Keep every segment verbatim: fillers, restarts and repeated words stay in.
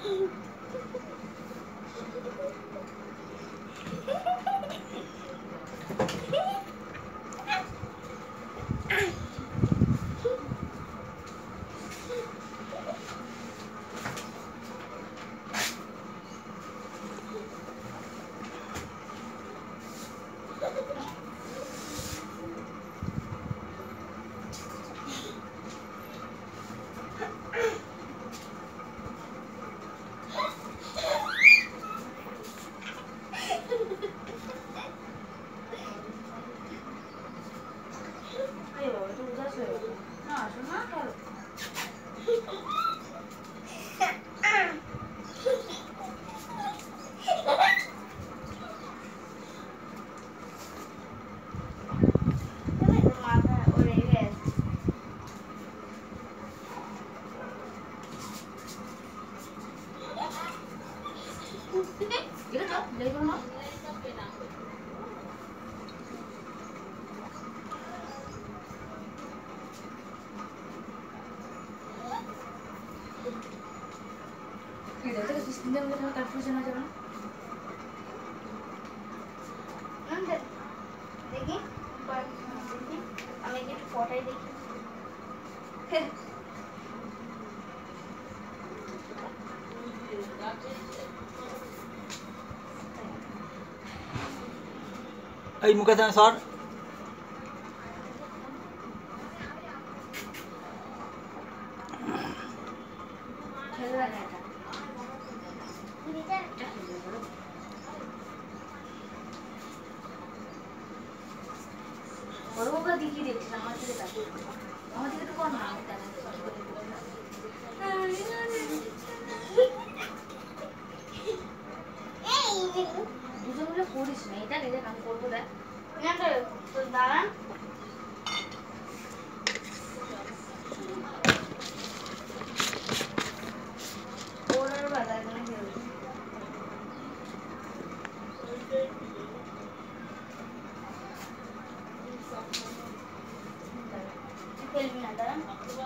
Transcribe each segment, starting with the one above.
এই মুখে সর সর বড়বাবুরা দিকে দেখছেন আমার দিকে তাকিয়ে আমার দিকে তো কোন না দুজন মিলে করিস না এটা নিজে কাম করবো দেখ দাঁড়ান ওনার বাধা এখানে কেউ খেলবি না দাঁড়ান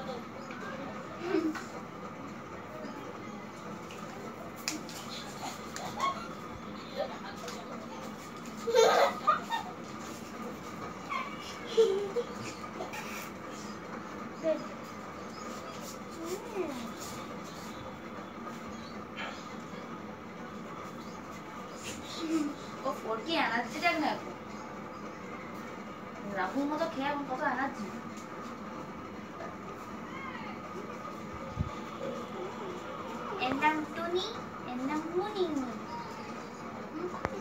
ও ফোরকি এনার্জি দেখ না এখন রাহুর মতো খেয়ে এখন কত এনার্জি এর নাম টুনি এর নাম মুনি